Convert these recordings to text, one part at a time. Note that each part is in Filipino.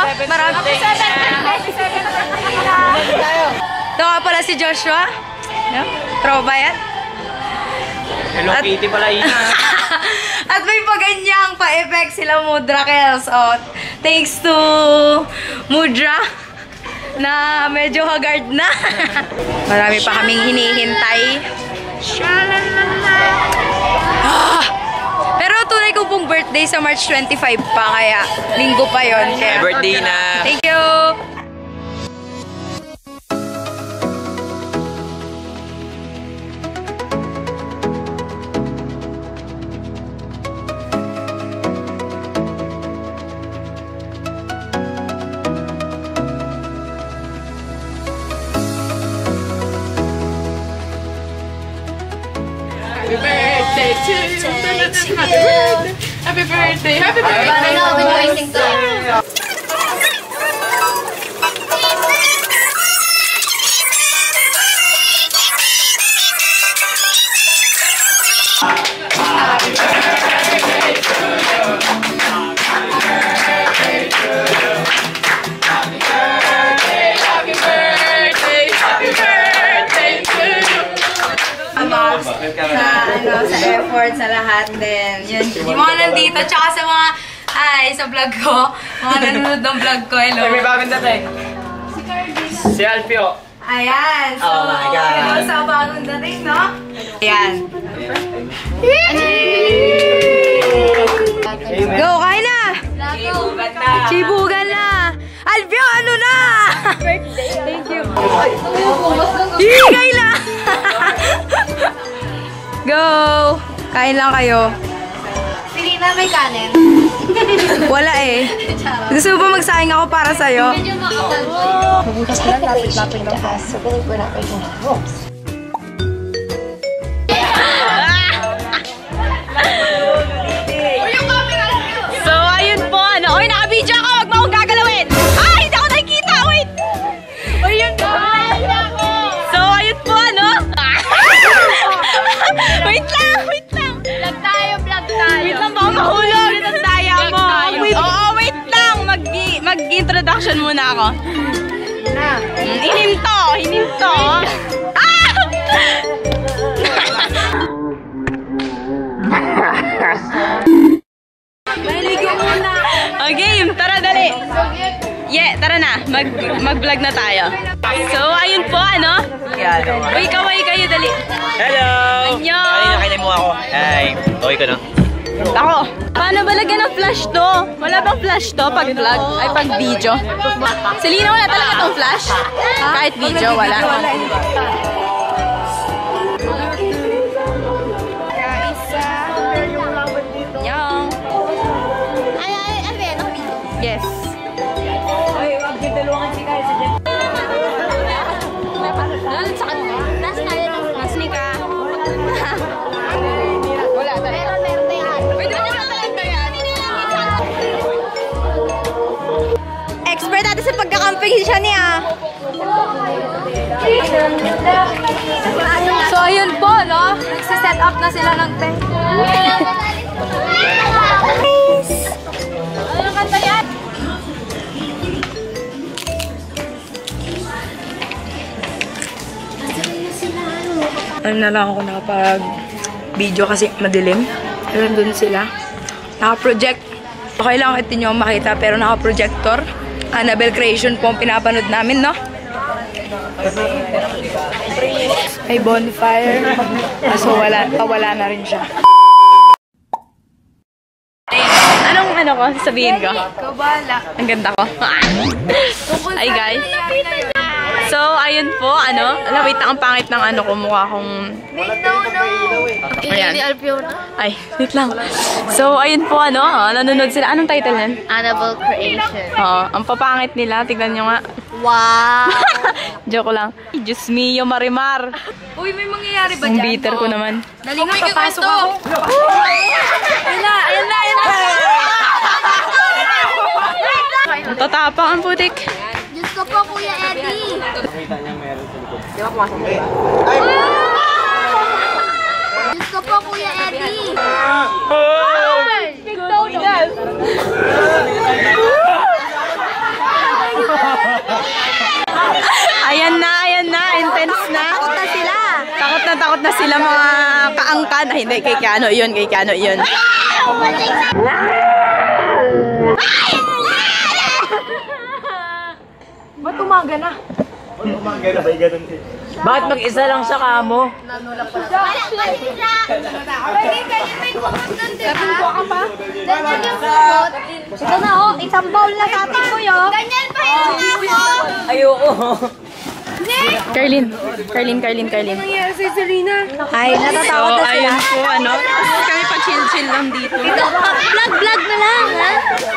Marami. Ito nga pala si Joshua. No? Tropa yan. Hello Kitty pala ina. At may paganyang pa-effect sila Mudra Kels. Oh, thanks to Mudra na medyo haggard na. Marami pa kaming hinihintay. Pero tunay ko pong birthday sa March 25 pa, kaya linggo pa yon. Kaya Birthday na. thank you. Happy birthday! Happy birthday! Sa effort, sa lahat din. Yun. Yung mga nandito, tsaka sa mga, sa vlog ko. Mga nanonood ng vlog ko. Hello. May bagong dating. Si Alfio. Ayan. So, oh my God. hello sa bagong dating, no? Ayan. Go, kain na! Chibugan na. Chibugan na! Alfio, ano na? Birthday. Thank you. Higay na! Go! Kain lang kayo. Sige na, may kanin. Wala eh. Gusto mo ba magsaing ako para sa'yo? Medyo makapal po. Mabukas na lang, lapit-lapit lang pa. So, ganun po natin yung ropes. So, ayun po, ano. Uy, naka-video ako! Huwag mo akong gagalawin! Ah, hindi ako nakikita! Wait! Ayun po! So, ayun po, ano. Wait lang! Wait lang! Vlog tayo, vlog tayo. Wait lang, baka mahulog! Ito ang daya mo! Oo, wait lang! Mag-introduction muna ako. Hininto! Hininto! Ah! Maligo muna! O, game! Tara, dali! Yeah, tara na. Mag-vlog na tayo. So, ayun po, ano? Uy, kaway kayo, dali. Hello! Annyeong! Ay, nakilay mo ako. Ay, okay ko na. Ako. Paano ba lagyan ng flash to? Wala bang flash to pag vlog? Ay, pag video? Selena, wala talaga tong flash? Kahit video, wala. Annyeong! Yes. Ay, wag din dalawang si Kyle sa dyan. Last tayo ng Mas ni ka. Wala talaga. Pwede mo na talaga yan. Expert natin sa pagkakamping siya niya. So, ayun po, no? Nagsiset up na sila ng tent. Ano kanta yan? Ano na lang ako nakapag-video kasi madilim. Pero doon sila. Naka-project. Okay lang ito nyo makita pero naka-projector. Annabelle Creation po ang pinapanood namin, no? May bonfire. So wala na rin siya. Anong ano ko? Sabihin ko? Ikaw bahala. Ang ganda ko. Hi guys. So, ayun po, ano? Wait lang, ang pangit ng ano ko, mukha kong... Wait, no. Ayan. Ni Alfio na. Ay, wait lang. So, ayun po, ano? Nanonood sila. Anong title yan? Annabelle Creation. Oo, ang papangit nila. Tignan nyo nga. Wow! Joke lang. Diyos mio, Marimar. Uy, may mangyayari ba dyan? Ang bitter ko naman. Dali nga, papasok ako. Ayan na. Tatapang ang putik. Diyos ko po, Kuya Eddie. Nakita niya meron sa likod. Diyos ko po, Kuya Eddie. Lahat na sila mga kaangkan. Ay, hindi. Kay Keanu yun. Kay Keanu yun. Ba't umaga na? Umaga na ba ganun din? Bakit mag-isa lang siya kamo? Wala pa sila. Pwede kayo may kumot nun, di ba? Ganyan yung kumot. Ito na, oh. Isang bowl na sa atin ko, yun. Ganyan pa yung ako. Ayoko. Carlin. nangyari si Selena? Ay, natatawa na sila. Ayun po, ano. Kami pa chill-chill lang dito. Vlog na lang, ha?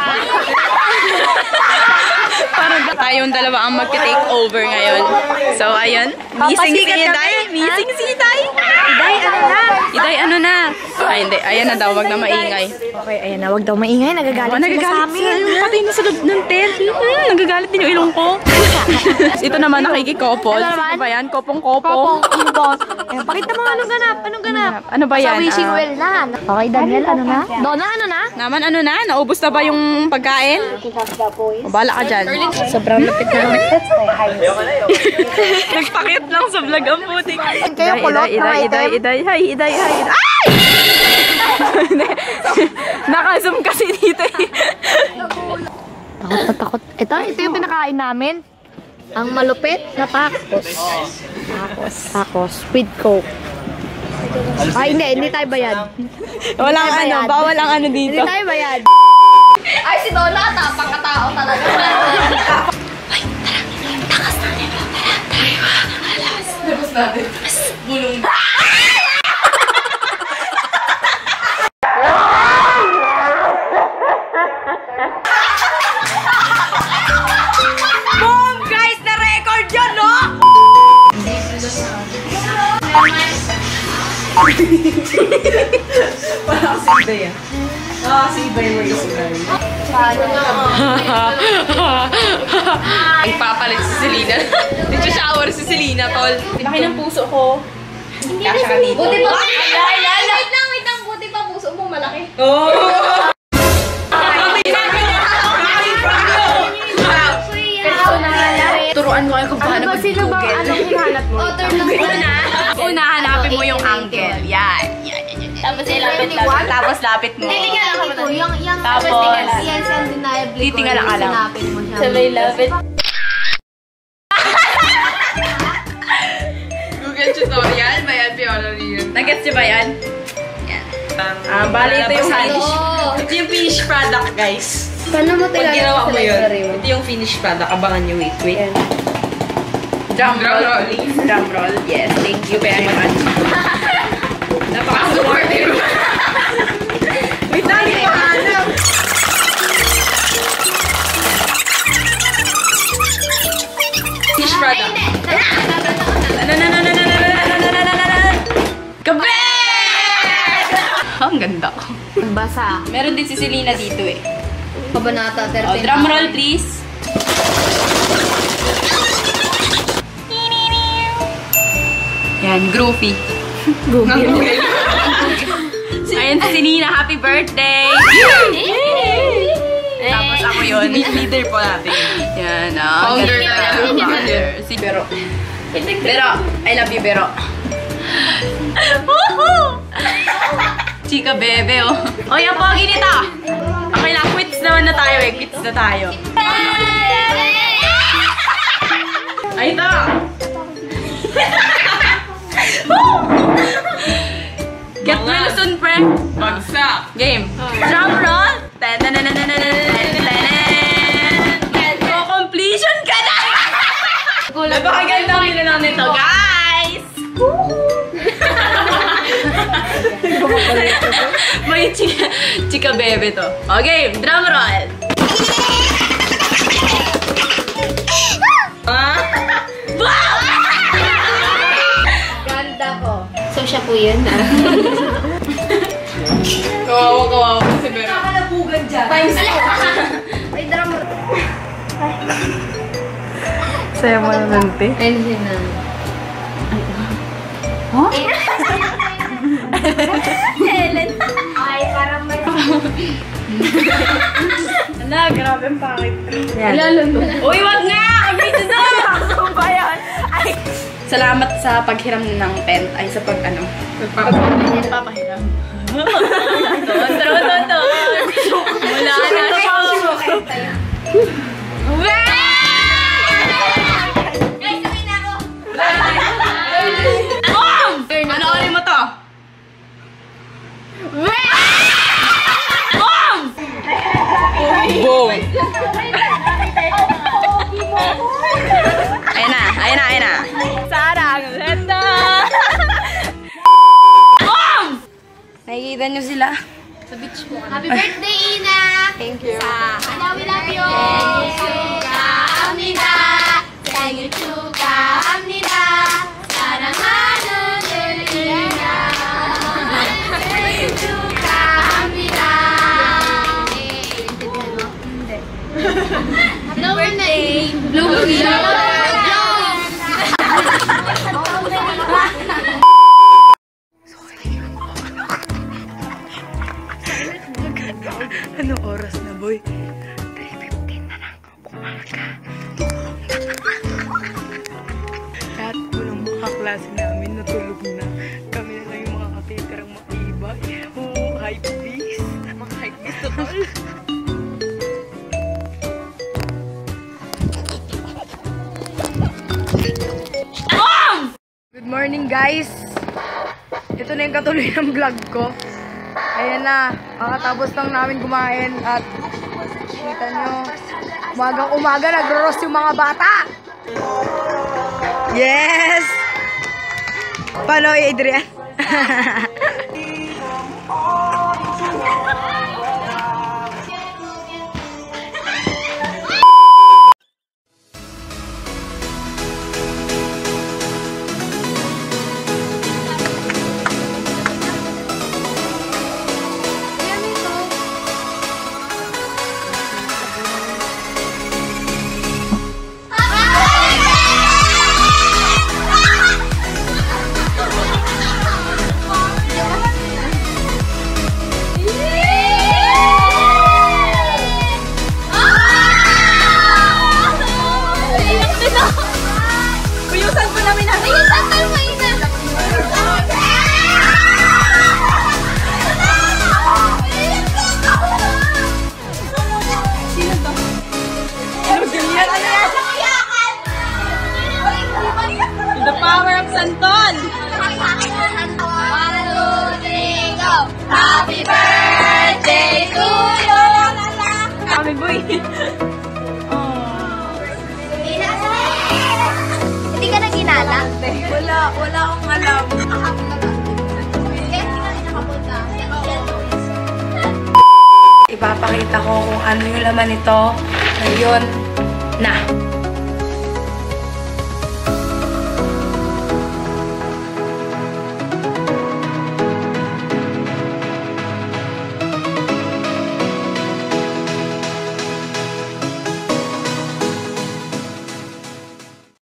Parang tayong dalawa ang mag-take over ngayon. So, ayun. Missing si Iday. Missing si Iday. Iday, ano na? Iday, ano na? Ay, hindi. Ayan na daw. Wag na maingay. Okay, ayan na. Huwag daw maingay. Nagagalit sila sa amin. Patay na sa loob ng tent. Nagagalit din yung ilong ko. Ito naman nakikikopol. Ano ba yan? Kopong-kopong. Inbox. Pakita mo anong ganap. Anong ganap? Ano ba yan? Sa wishing well na. Okay, Daniel, ano na? Donna, ano na? Naman, ano na? Naubos na ba yung pagkain? O, bala ka dyan. Sobrang lapit na lapit. Nagpakit lang sa vlog ang putik. Kayo kulot na item. Iday. Hi, Iday. Ay! Naka-zoom kasi dito eh. Takot na takot. Ito yung pinakain namin. Ang malupit na tacos. Tacos. With Coke. Ay, hindi tayo bayad. Walang ano, bawal ang ano dito. Hindi tayo bayad. Ay, si Donna, tapang katao talaga. Boom! Guys, na-record yun, no? Wala kasi Iday ah. Si Iday mo yung ulay. Nagpapalit si Selena. Dito shower si Selena, tol. Laki ng puso ko. Kasha ka dito. Buti pa. Wait lang. Buti pa puso mo malaki. Oh! Turuan mo kayo kung paano mag-google. Anong hinahanap mo? Turn lang na. Una, hanapin mo yung angle. Yan. Tapos ilapit. Tapos lapit mo. Titingnan lang ako. Yung Tapos, yes, undeniably. titingnan lang alam. Sinapin mo siya. Sabay lapit. Google tutorial, bayan Piolari yun. Nag-gets niyo ba yan? Yan. Bali, ito yung Ito yung finished product, guys. Paano mo Pag ginawa mo yun, ito yung finished product. Abangan nyo, wait. drum roll. Drum roll. Yes, thank you very much. Napaka-supportive. Wait lang, hindi pa alam. Finished product. Kabe! Ang ganda. Basa. Meron din si Selena dito eh. Kabanata 13. Oh, drum roll please. Yan, groovy. Ayan si Selena, happy birthday! Tapos ako yun. Leader po natin. Yan, Founder ganda. talaga. Founder. Si Bero. Bero, I love you, Bero. Chika bebe, oh. O, yan po, ginita. Okay lang, quits naman na tayo eh. Quits na tayo. Ay, ito. Get well soon, pre. Bagsak. Game. Drum roll. Completion ka na! Napakaganda ang nila nito, guys! May chika bebe to. Okay, drum roll. Wow! Ganda ko. So, siya po yun. Kawawa si Bero. Nakalabugan dyan. Ay, drama. Saya mo naman, te. Ayun din na. Helen. Ay, parang may... Ala, grabe ang pakit. Lalo na. Uy, wag nga! Ang video na! So ba yan? Ay, Salamat sa paghiram ng tent. Ay, sa pag ano. Papahiram. To. Wala na. Ano ulit mo to? Boom! Ayun na. Sarang leta! Nakikita nyo sila? Happy birthday, Ina! Thank you. We love you! 축하합니다. 생일 축하합니다. 사랑하는 우리나 생일 축하합니다. Happy birthday! Anong oras na, boy? 3:15 na lang. Kumaga. Lahat po ng mga klase namin natulog na. Kami na lang yung mga katitirang maiba. Oh, hype beast. Mga hype beast na tol. Good morning, guys! Ito na yung katuloy ng vlog ko. Ayan na, kakatapos lang namin kumain at kita nyo, umagang-umaga nagro-roast yung mga bata! Yes! Paano, Adrian? Kuyusan po namin natin. Ayusan tayo mainan! The power of Santon! Happy birthday to you! Kami, boy. Hindi ka na ginala? Wala akong alam. Ipapakita ko kung ano yung laman nito ngayon na.